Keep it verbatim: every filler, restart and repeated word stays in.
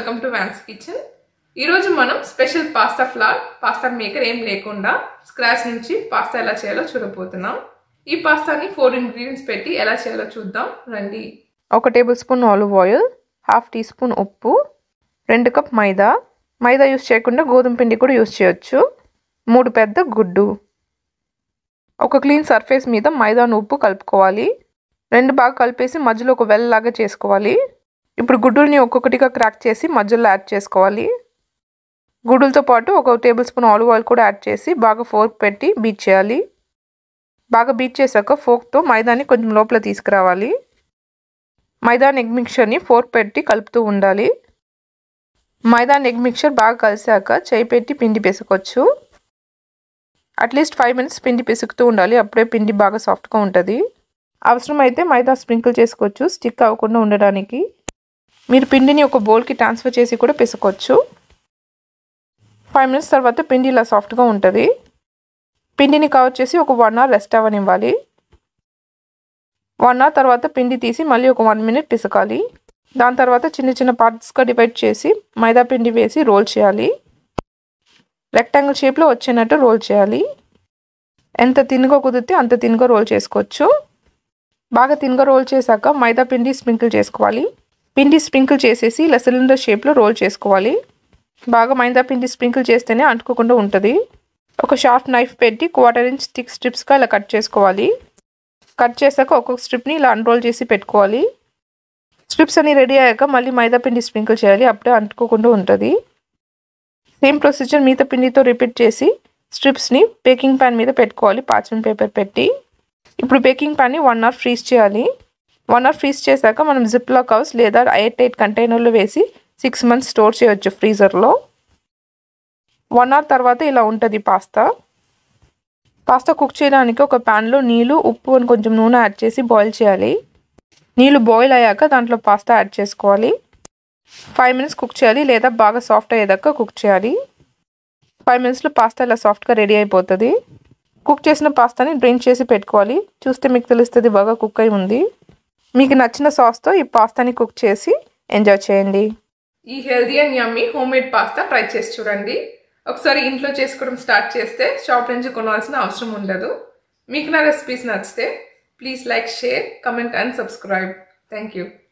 Welcome to vans kitchen. ఈ రోజు మనం special pasta flour pasta maker ఏం లేకుండా స్క్రాచ్ నుంచి పాస్తా ఎలా చేయాలో చూడబోతున్నాం. ఈ పాస్తాని ఫోర్ ఇంగ్రీడియంట్స్ పెట్టి ఎలా చేయాలో చూద్దాం రండి. ఒక tablespoon olive oil, half teaspoon ఉప్పు, రెండు కప్ మైదా. మైదా యూస్ చేయకుండా గోధుమ పిండి కూడా యూస్ చేయొచ్చు. మూడు పెద్ద గుడ్డు. ఒక క్లీన్ సర్ఫేస్ మీద మైదాను ఉప్పు కలుపుకోవాలి. రెండు బాగా కలిపేసి మధ్యలో ఒక వెల్ లాగా చేసుకోవాలి. ఇప్పుడు గుడ్డుల్ని ఒక్కొక్కటిగా క్రాక్ చేసి మధ్యలో యాడ్ చేసుకోవాలి. గుడ్డులతో పాటు ఒక టేబుల్ స్పూన్ ఆలివ్ ఆయిల్ కూడా యాడ్ చేసి బాగా ఫోర్క్ పెట్టి బీట్ చేయాలి. బాగా బీట్ చేశాక ఫోర్క్తో మైదాని కొంచెం లోపల తీసుకురావాలి. మైదాన్ ఎగ్ మిక్చర్ని ఫోర్క్ పెట్టి కలుపుతూ ఉండాలి. మైదాన్ ఎగ్ మిక్చర్ బాగా కలిసాక చేయి పెట్టి పిండి పిసకొచ్చు. అట్లీస్ట్ ఫైవ్ మినిట్స్ పిండి పిసుకుతూ ఉండాలి. అప్పుడే పిండి బాగా సాఫ్ట్గా ఉంటుంది. అవసరమైతే మైదా స్ప్రింకిల్ చేసుకోవచ్చు స్టిక్ అవ్వకుండా ఉండడానికి. మీరు పిండిని ఒక బౌల్కి ట్రాన్స్ఫర్ చేసి కూడా పిసుకోవచ్చు. ఫైవ్ మినిట్స్ తర్వాత పిండి ఇలా సాఫ్ట్గా ఉంటుంది. పిండిని కవర్ చేసి ఒక వన్ అవర్ రెస్ట్ అవ్వనివ్వాలి. వన్ అవర్ తర్వాత పిండి తీసి మళ్ళీ ఒక వన్ మినిట్ పిసకాలి. దాని తర్వాత చిన్న చిన్న పార్ట్స్గా డివైడ్ చేసి మైదా పిండి వేసి రోల్ చేయాలి. రెక్టాంగిల్ షేప్లో వచ్చేటట్టు రోల్ చేయాలి. ఎంత తిన్గా కుదిరితే అంత తిన్గా రోల్ చేసుకోవచ్చు. బాగా తిన్గా రోల్ చేశాక మైదా పిండి స్ప్రింకిల్ చేసుకోవాలి. పిండి స్ప్రింకిల్ చేసేసి ఇలా సిలిండర్ షేప్లో రోల్ చేసుకోవాలి. బాగా మైదా పిండి స్ప్రింకిల్ చేస్తేనే అంటుకోకుండా ఉంటుంది. ఒక షార్ప్ నైఫ్ పెట్టి క్వార్టర్ ఇంచ్ థిక్ స్ట్రిప్స్గా ఇలా కట్ చేసుకోవాలి. కట్ చేశాక ఒక్కొక్క స్ట్రిప్ని ఇలా అన్రోల్ చేసి పెట్టుకోవాలి. స్ట్రిప్స్ అన్ని రెడీ అయ్యాక మళ్ళీ మైదా పిండి స్ప్రింకిల్ చేయాలి. అప్పుడే అంటుకోకుండా ఉంటుంది. సేమ్ ప్రొసీజర్ మిగతా పిండితో రిపీట్ చేసి స్ట్రిప్స్ని బేకింగ్ ప్యాన్ మీద పెట్టుకోవాలి పార్చ్మెంట్ పేపర్ పెట్టి. ఇప్పుడు బేకింగ్ ప్యాన్ని వన్ అవర్ ఫ్రీజ్ చేయాలి. వన్ అవర్ ఫ్రీజ్ చేశాక మనం జిప్లా కవర్స్ లేదా ఎయిర్ టైట్ కంటైనర్లో వేసి సిక్స్ మంత్స్ స్టోర్ చేయొచ్చు ఫ్రీజర్లో. వన్ అవర్ తర్వాత ఇలా ఉంటుంది పాస్తా. పాస్తా కుక్ చేయడానికి ఒక ప్యాన్లో నీళ్ళు, ఉప్పు అని కొంచెం నూనె యాడ్ చేసి బాయిల్ చేయాలి. నీళ్ళు బాయిల్ అయ్యాక దాంట్లో పాస్తా యాడ్ చేసుకోవాలి. ఫైవ్ మినిట్స్ కుక్ చేయాలి లేదా బాగా సాఫ్ట్ అయ్యేదాకా కుక్ చేయాలి. ఫైవ్ మినిట్స్లో పాస్తా ఇలా సాఫ్ట్గా రెడీ అయిపోతుంది. కుక్ చేసిన పాస్తాని డ్రైన్ చేసి పెట్టుకోవాలి. చూస్తే మీకు తెలుస్తుంది బాగా కుక్ అయి ఉంది. మీకు నచ్చిన సాస్తో ఈ పాస్తాని కుక్ చేసి ఎంజాయ్ చేయండి. ఈ healthy and yummy homemade pasta try చేసి చూడండి. ఒకసారి ఇంట్లో చేసుకోవడం స్టార్ట్ చేస్తే షాప్ నుంచి కొనాల్సిన అవసరం ఉండదు. మీకు నా రెసిపీస్ నచ్చితే please like, share, comment and subscribe. Thank you.